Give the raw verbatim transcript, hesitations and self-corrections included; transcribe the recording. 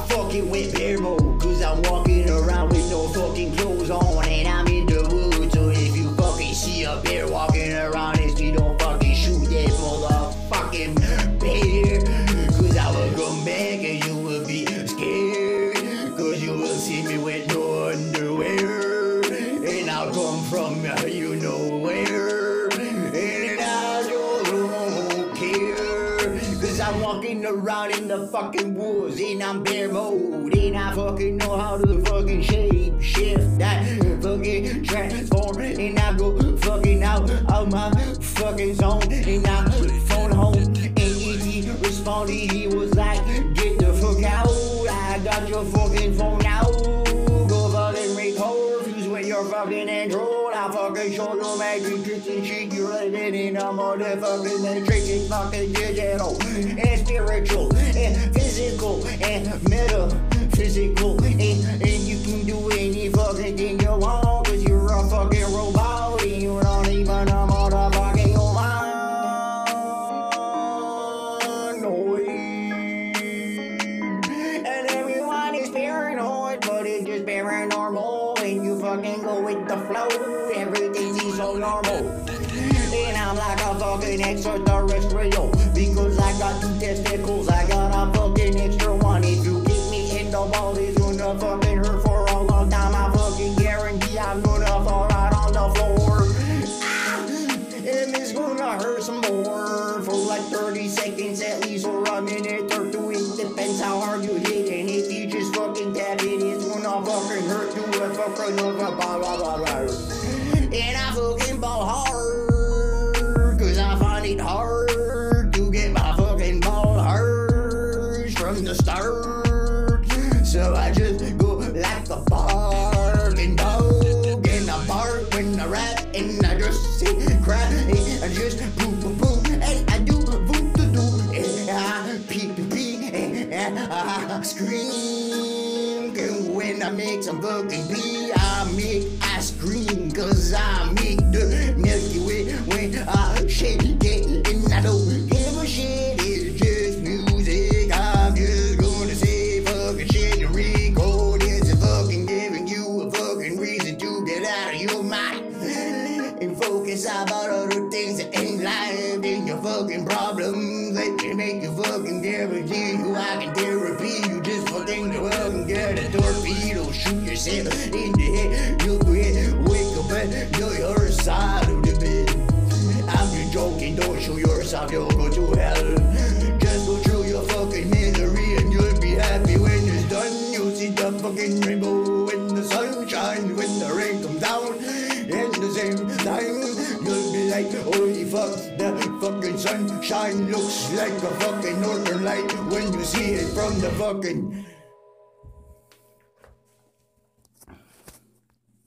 not fucking with bear mode, cause I'm walking around with no fucking clothes on, and I'm in the woods. So if you fucking see a bear walking around, if you don't fucking shoot that motherfucking bear, cause I will come back and you will be scared, cause you will see me with no underwear, and I'll come from you know where, and I don't care, cause I'm walking around in the fucking woods, and I'm bear mode, and I fucking know how to fucking shape shift, I fucking transform, and I go fucking out of my fucking zone, and I phone home, and he responded, he was like, get the fuck out, I got your fucking phone out, go fucking record, fuse with your fucking Android, I fucking show you magic tricks and shit, you're living in a motherfucking matrix, it's fucking digital, and spiritual, and physical, and metaphysical, and, and you can do any fucking thing you want, cause you're a fucking robot, and you don't even a motherfucking human. No way. And everyone is paranoid, but it's just paranormal, and you fucking go with the flow, everything is so normal. And I'm like a fucking extraterrestrial, because I got two testicles, I got a fucking extra one. If you get me in the ball, it's gonna fucking hurt for a long time. I fucking guarantee I'm gonna fall right on the floor. Ah, and it's gonna hurt some more for like thirty seconds at least, or a minute or two. It depends how hard you hit, and if you just fucking tap it, it's gonna fucking hurt you. A fucking blah blah blah blah blah. And I fucking ball hard, cause I find it hard to get my fucking ball hard from the start. So I just go like a barking dog, and I bark when I rap, and I just sit cry, and I just boom boom boom, and I do boom to do, and I pee pee pee, and I scream. And when I make some fucking pee, I make ice cream, cause I make the Milky Way when I shake it, and I don't give a shit, it's just music. I'm just gonna say fucking shit and record it, and fucking giving you a fucking reason to get out of your mind and focus about other things that ain't life and your fucking problems. They can make you fucking guarantee you I can therapy you just fucking to fucking get a torpedo, shoot yourself in the head, you'll get wake up at the other side of the bed. I'm just joking, don't show yourself, you'll go to hell. Just go through your fucking misery and you'll be happy when it's done. You'll see the fucking rainbow when the sun shines, when the rain comes down. And the same time, you'll be like, holy fuck, the fucking sunshine looks like a fucking northern light when you see it from the fucking